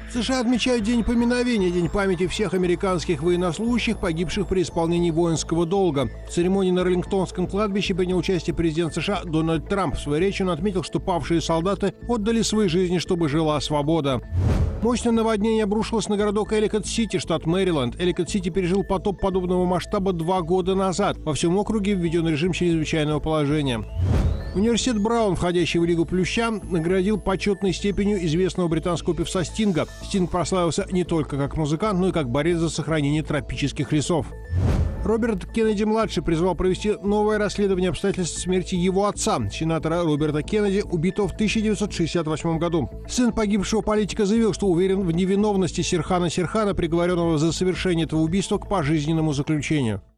США отмечают День поминовения, День памяти всех американских военнослужащих, погибших при исполнении воинского долга. В церемонии на Арлингтонском кладбище принял участие президент США Дональд Трамп. В своей речи он отметил, что павшие солдаты отдали свои жизни, чтобы жила свобода. Мощное наводнение обрушилось на городок Элликот-Сити, штат Мэриленд. Элликот-Сити пережил потоп подобного масштаба 2 года назад. Во всем округе введен режим чрезвычайного положения. Университет Браун, входящий в Лигу Плюща, наградил почетной степенью известного британского певца Стинга. Стинг прославился не только как музыкант, но и как борец за сохранение тропических лесов. Роберт Кеннеди-младший призвал провести новое расследование обстоятельств смерти его отца, сенатора Роберта Кеннеди, убитого в 1968 году. Сын погибшего политика заявил, что уверен в невиновности Сирхана Сирхана, приговоренного за совершение этого убийства к пожизненному заключению.